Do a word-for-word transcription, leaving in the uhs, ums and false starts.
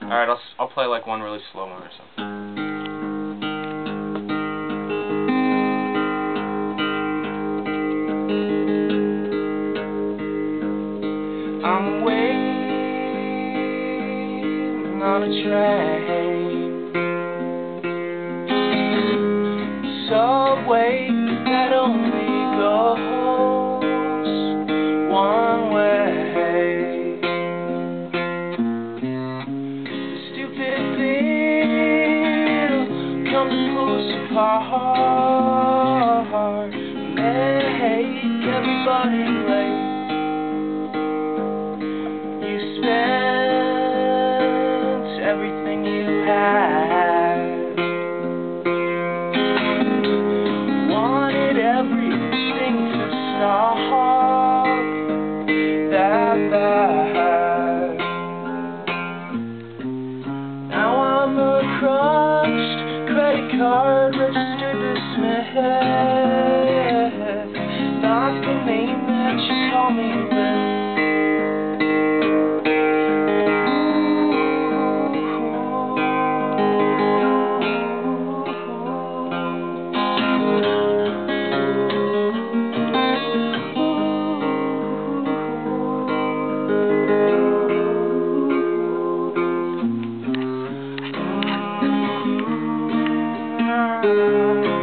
Alright, I'll, s I'll play like one really slow one or something. I'm waiting on a train, subway that only goes one way. The stupid thing come to pull us apart, make everybody late. You spent everything you had, wanted everything to stop that bad. Now I'm a crushed credit card, registered dismissed, not the name that you call me with. Thank you.